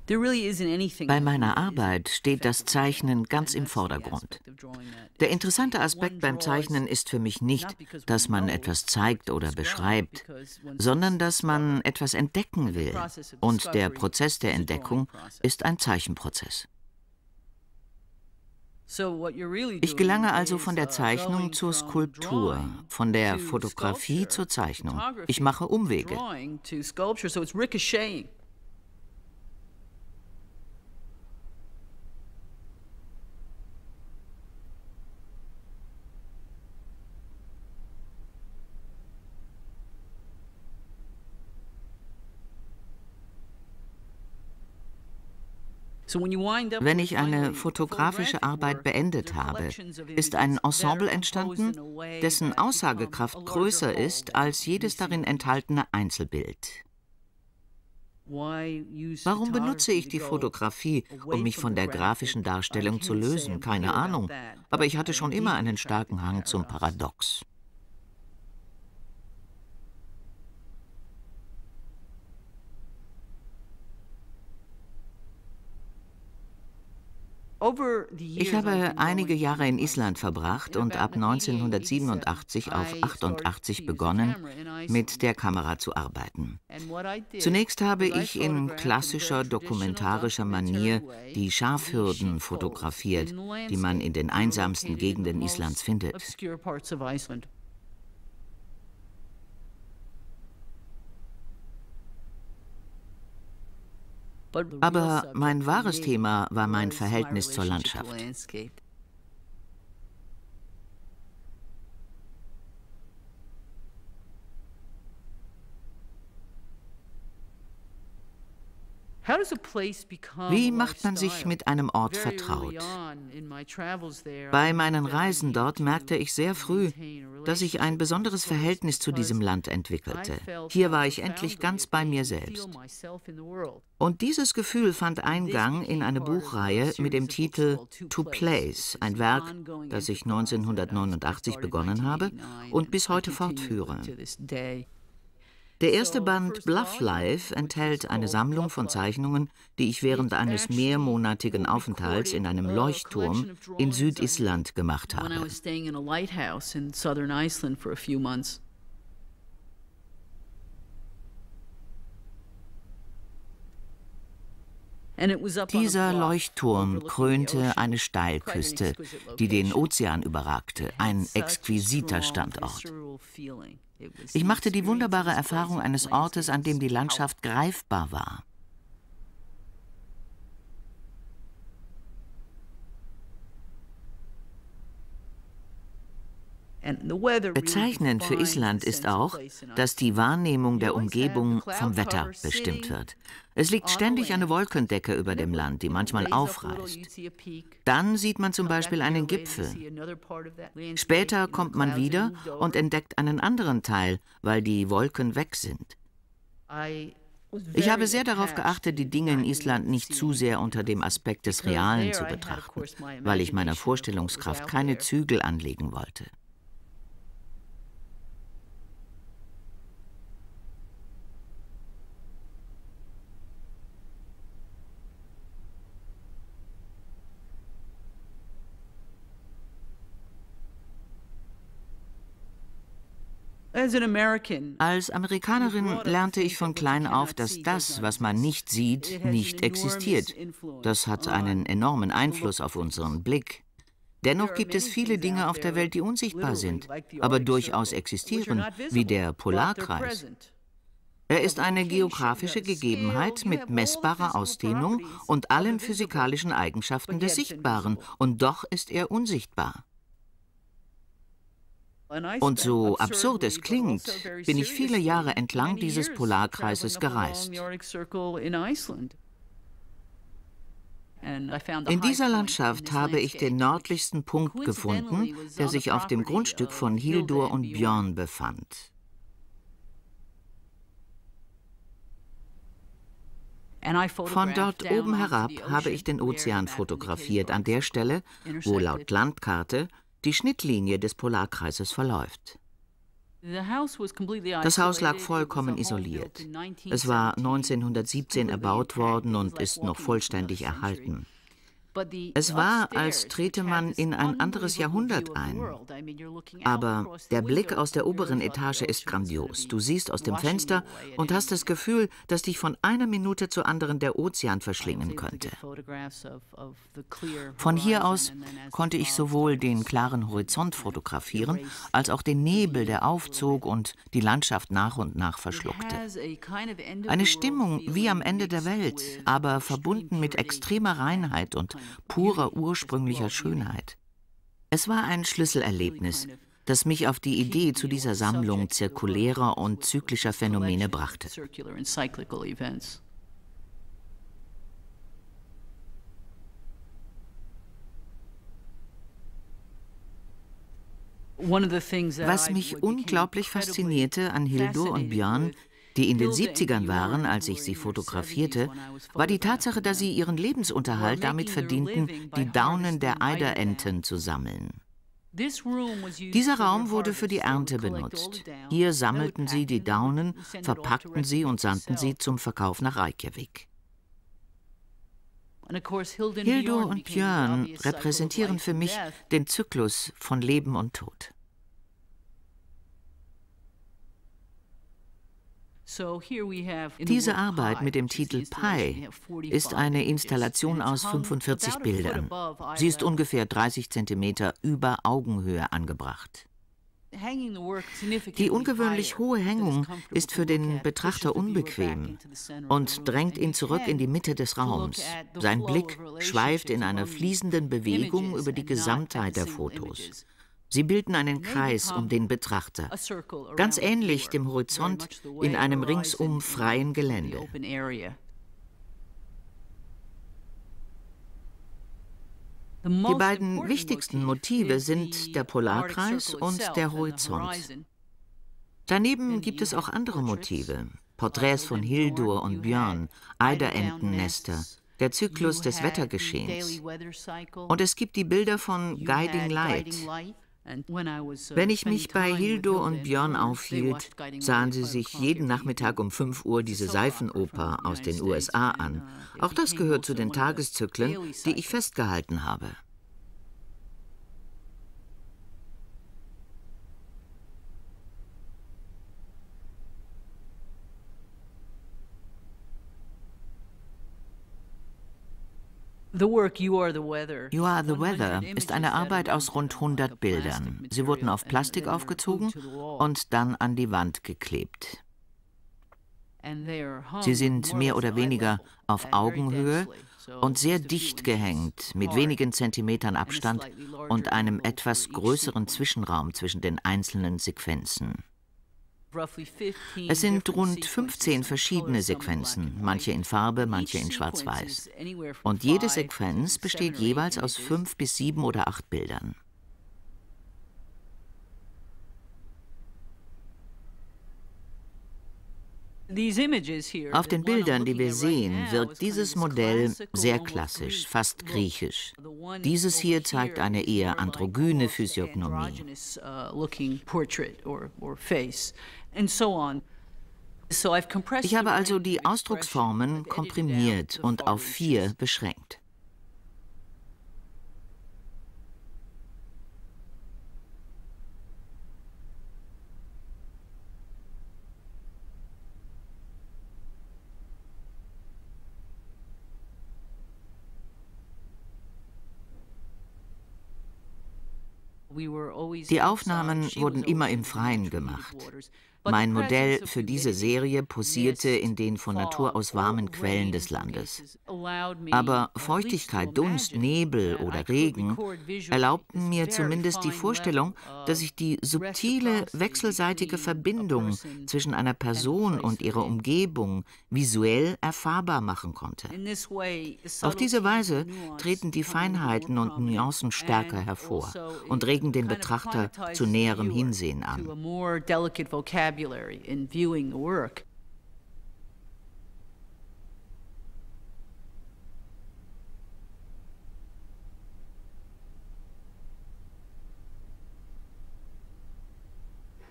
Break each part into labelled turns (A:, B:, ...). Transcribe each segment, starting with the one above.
A: Bei meiner Arbeit steht das Zeichnen ganz im Vordergrund. Der interessante Aspekt beim Zeichnen ist für mich nicht, dass man etwas zeigt oder beschreibt, sondern dass man etwas entdecken will. Und der Prozess der Entdeckung ist ein Zeichenprozess. Ich gelange also von der Zeichnung zur Skulptur, von der Fotografie zur Zeichnung. Ich mache Umwege. Wenn ich eine fotografische Arbeit beendet habe, ist ein Ensemble entstanden, dessen Aussagekraft größer ist als jedes darin enthaltene Einzelbild. Warum benutze ich die Fotografie, um mich von der grafischen Darstellung zu lösen? Keine Ahnung. Aber ich hatte schon immer einen starken Hang zum Paradox. Ich habe einige Jahre in Island verbracht und ab 1987 auf 88 begonnen, mit der Kamera zu arbeiten. Zunächst habe ich in klassischer dokumentarischer Manier die Schafhürden fotografiert, die man in den einsamsten Gegenden Islands findet. Aber mein wahres Thema war mein Verhältnis zur Landschaft. Wie macht man sich mit einem Ort vertraut? Bei meinen Reisen dort merkte ich sehr früh, dass ich ein besonderes Verhältnis zu diesem Land entwickelte. Hier war ich endlich ganz bei mir selbst. Und dieses Gefühl fand Eingang in eine Buchreihe mit dem Titel To Place, ein Werk, das ich 1989 begonnen habe und bis heute fortführe. Der erste Band Bluff Life enthält eine Sammlung von Zeichnungen, die ich während eines mehrmonatigen Aufenthalts in einem Leuchtturm in Südisland gemacht habe. Dieser Leuchtturm krönte eine Steilküste, die den Ozean überragte, ein exquisiter Standort. Ich machte die wunderbare Erfahrung eines Ortes, an dem die Landschaft greifbar war. Bezeichnend für Island ist auch, dass die Wahrnehmung der Umgebung vom Wetter bestimmt wird. Es liegt ständig eine Wolkendecke über dem Land, die manchmal aufreißt. Dann sieht man zum Beispiel einen Gipfel. Später kommt man wieder und entdeckt einen anderen Teil, weil die Wolken weg sind. Ich habe sehr darauf geachtet, die Dinge in Island nicht zu sehr unter dem Aspekt des Realen zu betrachten, weil ich meiner Vorstellungskraft keine Zügel anlegen wollte. Als Amerikanerin lernte ich von klein auf, dass das, was man nicht sieht, nicht existiert. Das hat einen enormen Einfluss auf unseren Blick. Dennoch gibt es viele Dinge auf der Welt, die unsichtbar sind, aber durchaus existieren, wie der Polarkreis. Er ist eine geografische Gegebenheit mit messbarer Ausdehnung und allen physikalischen Eigenschaften des Sichtbaren, und doch ist er unsichtbar. Und so absurd es klingt, bin ich viele Jahre entlang dieses Polarkreises gereist. In dieser Landschaft habe ich den nördlichsten Punkt gefunden, der sich auf dem Grundstück von Hildur und Björn befand. Von dort oben herab habe ich den Ozean fotografiert, an der Stelle, wo laut Landkarte die Schnittlinie des Polarkreises verläuft. Das Haus lag vollkommen isoliert. Es war 1917 erbaut worden und ist noch vollständig erhalten. Es war, als trete man in ein anderes Jahrhundert ein. Aber der Blick aus der oberen Etage ist grandios. Du siehst aus dem Fenster und hast das Gefühl, dass dich von einer Minute zur anderen der Ozean verschlingen könnte. Von hier aus konnte ich sowohl den klaren Horizont fotografieren, als auch den Nebel, der aufzog und die Landschaft nach und nach verschluckte. Eine Stimmung wie am Ende der Welt, aber verbunden mit extremer Reinheit und purer ursprünglicher Schönheit. Es war ein Schlüsselerlebnis, das mich auf die Idee zu dieser Sammlung zirkulärer und zyklischer Phänomene brachte. Was mich unglaublich faszinierte an Hildur und Björn, die in den 70ern waren, als ich sie fotografierte, war die Tatsache, dass sie ihren Lebensunterhalt damit verdienten, die Daunen der Eiderenten zu sammeln. Dieser Raum wurde für die Ernte benutzt. Hier sammelten sie die Daunen, verpackten sie und sandten sie zum Verkauf nach Reykjavik. Hildur und Björn repräsentieren für mich den Zyklus von Leben und Tod. Diese Arbeit mit dem Titel Pi ist eine Installation aus 45 Bildern. Sie ist ungefähr 30 cm über Augenhöhe angebracht. Die ungewöhnlich hohe Hängung ist für den Betrachter unbequem und drängt ihn zurück in die Mitte des Raums. Sein Blick schweift in einer fließenden Bewegung über die Gesamtheit der Fotos. Sie bilden einen Kreis um den Betrachter, ganz ähnlich dem Horizont in einem ringsum freien Gelände. Die beiden wichtigsten Motive sind der Polarkreis und der Horizont. Daneben gibt es auch andere Motive, Porträts von Hildur und Björn, Eiderentennester, der Zyklus des Wettergeschehens. Und es gibt die Bilder von Guiding Light. Wenn ich mich bei Hildur und Björn aufhielt, sahen sie sich jeden Nachmittag um 5 Uhr diese Seifenoper aus den USA an. Auch das gehört zu den Tageszyklen, die ich festgehalten habe. You Are the Weather ist eine Arbeit aus rund 100 Bildern. Sie wurden auf Plastik aufgezogen und dann an die Wand geklebt. Sie sind mehr oder weniger auf Augenhöhe und sehr dicht gehängt, mit wenigen Zentimetern Abstand und einem etwas größeren Zwischenraum zwischen den einzelnen Sequenzen. Es sind rund 15 verschiedene Sequenzen, manche in Farbe, manche in Schwarz-Weiß. Und jede Sequenz besteht jeweils aus 5 bis 7 oder 8 Bildern. Auf den Bildern, die wir sehen, wirkt dieses Modell sehr klassisch, fast griechisch. Dieses hier zeigt eine eher androgyne Physiognomie. Ich habe also die Ausdrucksformen komprimiert und auf 4 beschränkt. Die Aufnahmen wurden immer im Freien gemacht. Mein Modell für diese Serie posierte in den von Natur aus warmen Quellen des Landes. Aber Feuchtigkeit, Dunst, Nebel oder Regen erlaubten mir zumindest die Vorstellung, dass ich die subtile, wechselseitige Verbindung zwischen einer Person und ihrer Umgebung visuell erfahrbar machen konnte. Auf diese Weise treten die Feinheiten und Nuancen stärker hervor und regen den Betrachter zu näherem Hinsehen an. In viewing the work.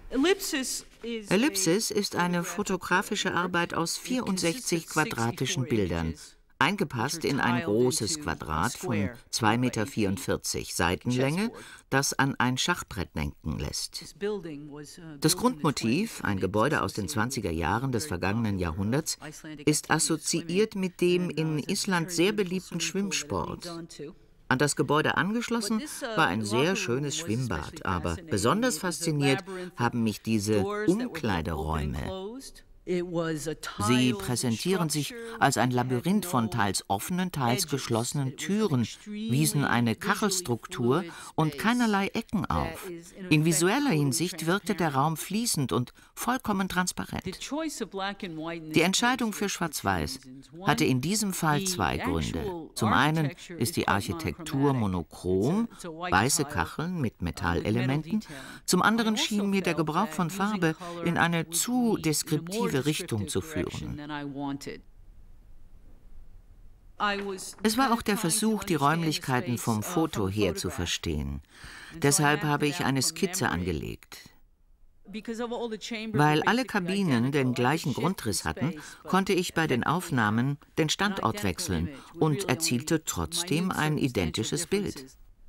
A: Ellipsis ist eine fotografische Arbeit aus 64 quadratischen Bildern, eingepasst in ein großes Quadrat von 2,44 Meter Seitenlänge, das an ein Schachbrett denken lässt. Das Grundmotiv, ein Gebäude aus den 20er Jahren des vergangenen Jahrhunderts, ist assoziiert mit dem in Island sehr beliebten Schwimmsport. An das Gebäude angeschlossen war ein sehr schönes Schwimmbad, aber besonders fasziniert haben mich diese Umkleideräume. Sie präsentieren sich als ein Labyrinth von teils offenen, teils geschlossenen Türen, wiesen eine Kachelstruktur und keinerlei Ecken auf. In visueller Hinsicht wirkte der Raum fließend und vollkommen transparent. Die Entscheidung für Schwarz-Weiß hatte in diesem Fall zwei Gründe. Zum einen ist die Architektur monochrom, weiße Kacheln mit Metallelementen. Zum anderen schien mir der Gebrauch von Farbe in eine zu deskriptive Richtung zu führen. Es war auch der Versuch, die Räumlichkeiten vom Foto her zu verstehen. Deshalb habe ich eine Skizze angelegt. Weil alle Kabinen den gleichen Grundriss hatten, konnte ich bei den Aufnahmen den Standort wechseln und erzielte trotzdem ein identisches Bild.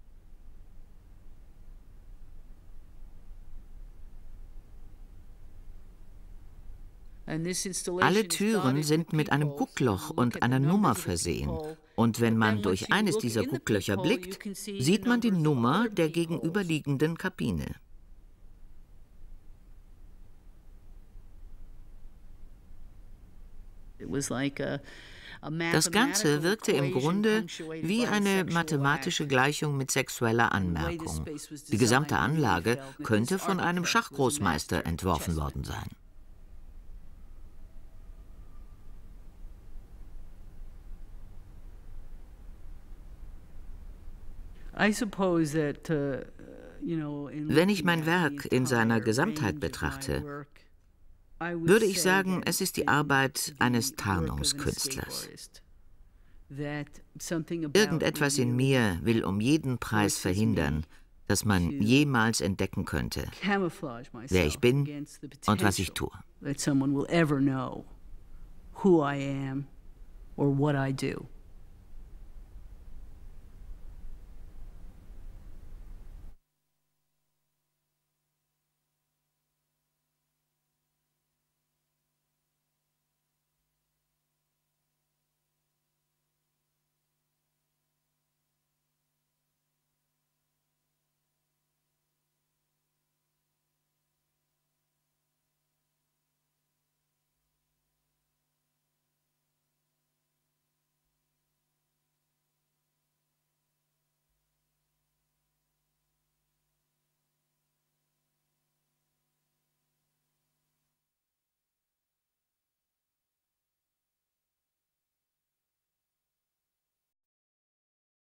A: Alle Türen sind mit einem Guckloch und einer Nummer versehen. Und wenn man durch eines dieser Gucklöcher blickt, sieht man die Nummer der gegenüberliegenden Kabine. Das Ganze wirkte im Grunde wie eine mathematische Gleichung mit sexueller Anmerkung. Die gesamte Anlage könnte von einem Schachgroßmeister entworfen worden sein. Wenn ich mein Werk in seiner Gesamtheit betrachte, würde ich sagen, es ist die Arbeit eines Tarnungskünstlers. Irgendetwas in mir will um jeden Preis verhindern, dass man jemals entdecken könnte, wer ich bin und was ich tue.
B: That someone will ever know who I am or what I do.